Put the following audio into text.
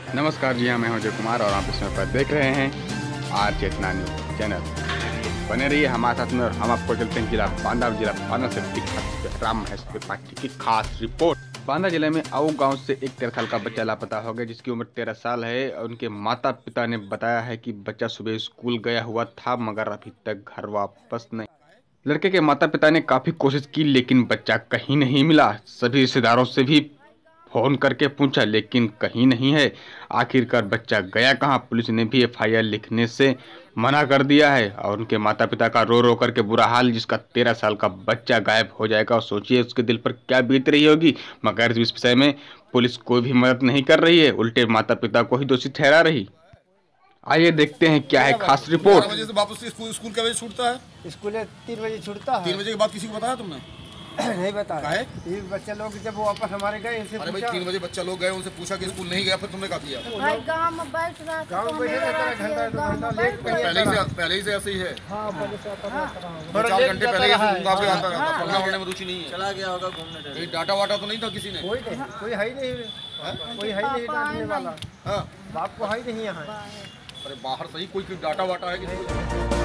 नमस्कार जी, हाँ मैं हूं अजय कुमार और आप इस समय पर देख रहे हैं आज चेतना न्यूज चैनल। बने रहिए हमारे साथ में और हम आपको चलते हैं जिला बांदा से राम महेश त्रिपाठी की खास रिपोर्ट। बांदा जिले में आऊ गांव से एक 13 साल का बच्चा लापता हो गया, जिसकी उम्र 13 साल है। उनके माता पिता ने बताया है कि बच्चा सुबह स्कूल गया हुआ था मगर अभी तक घर वापस नहीं। लड़के के माता पिता ने काफी कोशिश की लेकिन बच्चा कहीं नहीं मिला। सभी रिश्तेदारों से भी फोन करके पूछा लेकिन कहीं नहीं है। आखिरकार बच्चा गया कहां? पुलिस ने भी एफआईआर लिखने से मना कर दिया है और उनके माता पिता का रो रो करके बुरा हाल। जिसका 13 साल का बच्चा गायब हो जाएगा और सोचिए उसके दिल पर क्या बीत रही होगी। मगर इस विषय में पुलिस कोई भी मदद नहीं कर रही है, उल्टे माता पिता को ही दोषी ठहरा रही। आइए देखते हैं क्या है खास रिपोर्ट। 11 बजे से वापस स्कूल के बजे छूटता है। स्कूल 3 बजे छूटता है। 3 बजे के बाद किसी को बताया तुमने? नहीं बताया। काहे? ये बच्चे लोग जब वापस हमारे गए इनसे अरे भाई पूछा। 3 बजे बच्चा लोग गए, उनसे पूछा कि स्कूल नहीं गया, फिर तुमने क्या किया? भाई गांव में बैठ रहा था, गाँव में बैठे रहता है, घंटा लेट पहले ही से ऐसे ही है। हाँ, पहले से आता रहा। 4 घंटे पहले ही से घूमता फिर आता रहता, पढ़ने वढ़ने में रुचि नहीं है। चला गया होगा घूमने टहलने। कहीं डाटा वाटा तो नहीं था किसी ने? कोई नहीं, कोई है ही नहीं, कोई है ही नहीं डांटने वाला। हाँ, बाप को है ही नहीं यहाँ। अरे बाहर सही कोई डाटा वाटा है किसी को?